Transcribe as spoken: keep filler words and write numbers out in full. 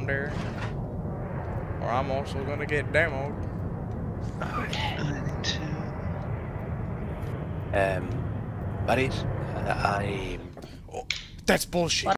there. Or I'm also gonna get demoed. Okay. Um, buddies, uh, I... Oh, that's bullshit.